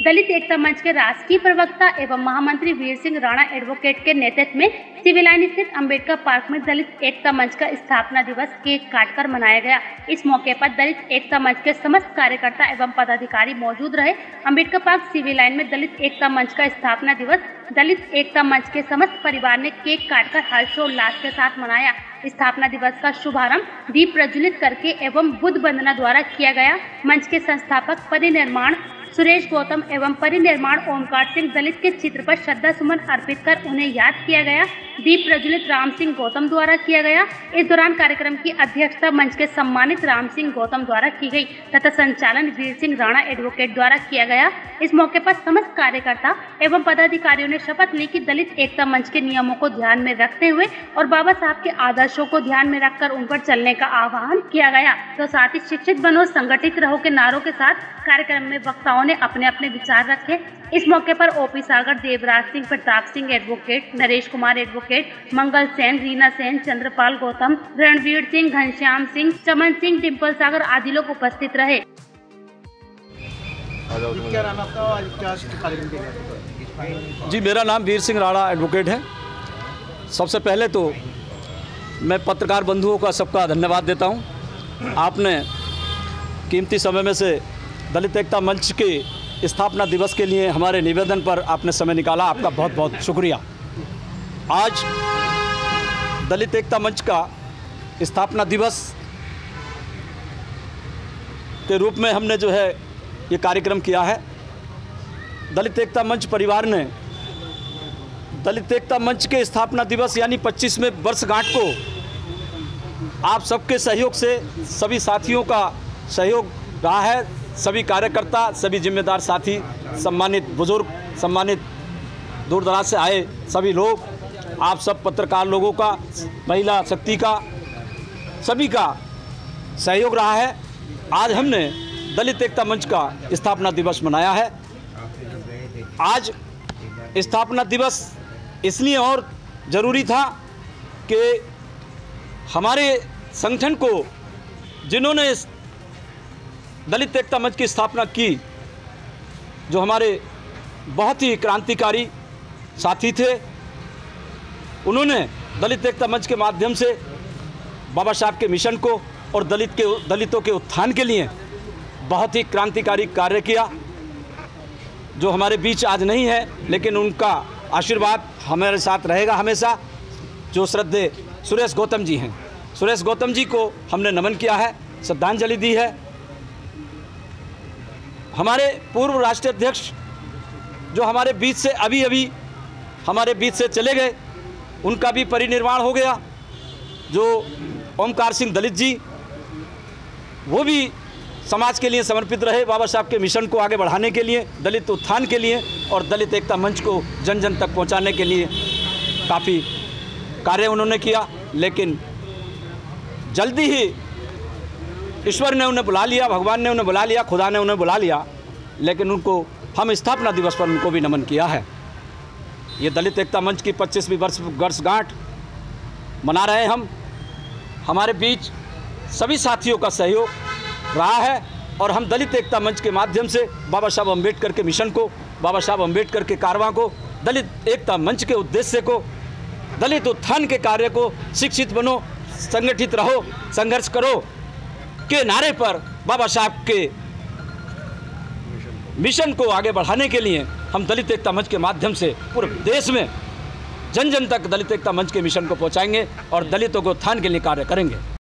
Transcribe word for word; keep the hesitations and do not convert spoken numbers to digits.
दलित एकता मंच के राष्ट्रीय प्रवक्ता एवं महामंत्री वीर सिंह राणा एडवोकेट के नेतृत्व में सिविल लाइन स्थित अंबेडकर पार्क में दलित एकता मंच का स्थापना दिवस केक काटकर मनाया गया। इस मौके पर दलित एकता मंच के समस्त कार्यकर्ता एवं पदाधिकारी मौजूद रहे। अंबेडकर पार्क सिविल लाइन में दलित एकता मंच का स्थापना दिवस दलित एकता मंच के समस्त परिवार ने केक काटकर हर्षोल्लास के साथ मनाया। स्थापना दिवस का शुभारंभ दीप प्रज्वलित करके एवं बुद्ध वंदना द्वारा किया गया। मंच के संस्थापक परिनिर्माण सुरेश गौतम एवं परिनिर्माण ओमकार सिंह दलित के चित्र पर श्रद्धा सुमन अर्पित कर उन्हें याद किया गया। दीप प्रज्वलित राम सिंह गौतम द्वारा किया गया। इस दौरान कार्यक्रम की अध्यक्षता मंच के सम्मानित राम सिंह गौतम द्वारा की गई तथा संचालन वीर सिंह राणा एडवोकेट द्वारा किया गया। इस मौके पर समस्त कार्यकर्ता एवं पदाधिकारियों ने शपथ ली कि दलित एकता मंच के नियमों को ध्यान में रखते हुए और बाबा साहब के आदर्शों को ध्यान में रखकर उन पर चलने का आह्वान किया गया। तो साथ ही शिक्षित बनो संगठित रहो के नारों के साथ कार्यक्रम में वक्ताओं ने अपने अपने विचार रखे। इस मौके पर OP Sagar, Devraj Singh, Pratap Singh advocate, Naresh Kumar advocate, Mangal Sen, Reena Sen, Chandrapal Gautam, Ranveer Singh, Ghanshyam Singh, Chaman Singh, Dimple Sagar आदि लोग उपस्थित रहे। क्या नाम आपका? आज क्या कार्यक्रम किया? जी, मेरा नाम वीर सिंह राणा एडवोकेट है। सबसे पहले तो मैं पत्रकार बंधुओं का सबका धन्यवाद देता हूं। आपने कीमती समय में से दलित एकता मंच के स्थापना दिवस के लिए हमारे निवेदन पर आपने समय निकाला, आपका बहुत बहुत शुक्रिया। आज दलित एकता मंच का स्थापना दिवस के रूप में हमने जो है ये कार्यक्रम किया है। दलित एकता मंच परिवार ने दलित एकता मंच के स्थापना दिवस यानी पच्चीसवें वर्षगांठ को आप सबके सहयोग से, सभी साथियों का सहयोग रहा है। सभी कार्यकर्ता, सभी जिम्मेदार साथी, सम्मानित बुजुर्ग, सम्मानित दूर दराज से आए सभी लोग, आप सब पत्रकार लोगों का, महिला शक्ति का, सभी का सहयोग रहा है। आज हमने दलित एकता मंच का स्थापना दिवस मनाया है। आज स्थापना दिवस इसलिए और ज़रूरी था कि हमारे संगठन को जिन्होंने दलित एकता मंच की स्थापना की, जो हमारे बहुत ही क्रांतिकारी साथी थे, उन्होंने दलित एकता मंच के माध्यम से बाबा साहब के मिशन को और दलित के दलितों के उत्थान के लिए बहुत ही क्रांतिकारी कार्य किया, जो हमारे बीच आज नहीं है, लेकिन उनका आशीर्वाद हमारे साथ रहेगा हमेशा। जो श्रद्धेय सुरेश गौतम जी हैं, सुरेश गौतम जी को हमने नमन किया है, श्रद्धांजलि दी है। हमारे पूर्व राष्ट्रीय अध्यक्ष जो हमारे बीच से अभी अभी हमारे बीच से चले गए, उनका भी परिनिर्वाण हो गया। जो ओमकार सिंह दलित जी, वो भी समाज के लिए समर्पित रहे, बाबा साहब के मिशन को आगे बढ़ाने के लिए, दलित उत्थान के लिए और दलित एकता मंच को जन जन तक पहुंचाने के लिए काफ़ी कार्य उन्होंने किया। लेकिन जल्दी ही ईश्वर ने उन्हें बुला लिया, भगवान ने उन्हें बुला लिया, खुदा ने उन्हें बुला लिया, लेकिन उनको हम स्थापना दिवस पर उनको भी नमन किया है। ये दलित एकता मंच की पच्चीसवीं वर्ष वर्षगांठ मना रहे हैं हम। हमारे बीच सभी साथियों का सहयोग रहा है और हम दलित एकता मंच के माध्यम से बाबा साहब अम्बेडकर के मिशन को, बाबा साहब अम्बेडकर के कारवां को, दलित एकता मंच के उद्देश्य को, दलित उत्थान के कार्य को, शिक्षित बनो, संगठित रहो, संघर्ष करो के नारे पर बाबा साहब के मिशन को आगे बढ़ाने के लिए हम दलित एकता मंच के माध्यम से पूरे देश में जन जन तक दलित एकता मंच के मिशन को पहुंचाएंगे और दलितों को उत्थान के लिए कार्य करेंगे।